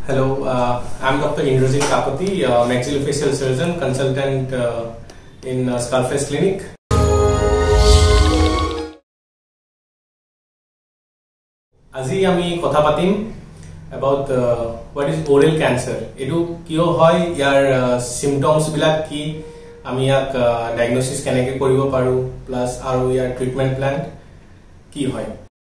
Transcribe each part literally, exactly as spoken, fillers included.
Hello, uh, I'm Doctor Indrajit Kakati, uh, Maxillofacial surgeon, consultant uh, in uh, Skullface Clinic. Aji ami kotha patim about uh, what is oral cancer. Edu kio hoy yar uh, symptoms bilak ki ami yak uh, diagnosis keneke koribo paru plus aru yar treatment plan ki hoy.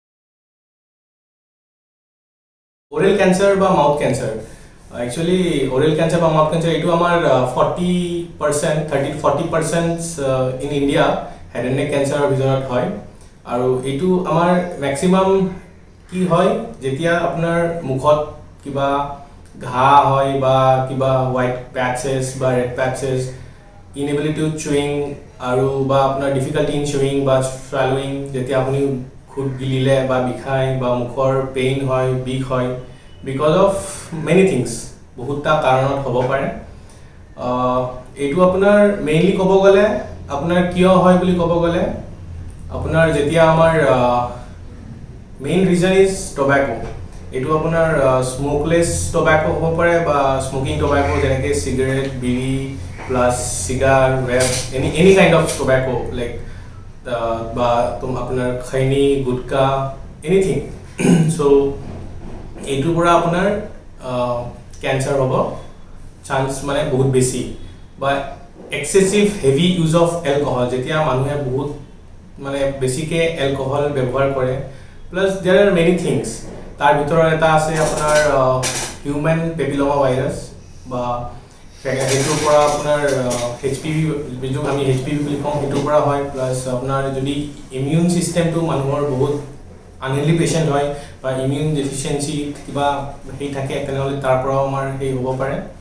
Oral cancer ba mouth cancer. Actually, oral cancer ba mouth cancer etu amar uh, forty percent, thirty to forty percent uh, in India head and neck cancer bizorat hoy. Aru etu amar maximum কি হয় যেতিয়া আপনার মুখত কিবা ঘা হয় বা কিবা হোয়াইট প্যাচেস বা red patches inability to chewing আৰু বা আপনার ডিফিকাল্টি ইন চুইং বা swallowing যেতিয়া আপনি খুব গিলিলে বা বিখাই বা মুখৰ পেইন হয় বিষ হয় বিকজ অফ মেনি থিংস বহুতটা কাৰণত হ'ব পাৰে এইটো আপোনাৰ মেইনলি ক'ব গ'লে আপোনাৰ কিয় হয় বুলি ক'ব গ'লে আপোনাৰ যেতিয়া আমাৰ main reason is tobacco. Etu apunar uh, smokeless tobacco hobo pare ba smoking tobacco jeneke cigarette, bidi plus cigar, vape, any any kind of tobacco like uh, ba tum apunar khaini, gutka, anything. So etu pura apunar uh, cancer hobo chance mane bahut beshi ba excessive heavy use of alcohol jetia manuhe bahut mane beshi ke alcohol ব্যবহার করে plus there are many things tar bhitor eta ase apunar human papilloma virus ba etu pora apunar H P V bijo ami H P V bili kom etu pora hoy plus apunar jodi immune system to manuhor bahut unhealthy patient hoy ba immune deficiency kiba hei thake tenole tar pora amar hei hobo pare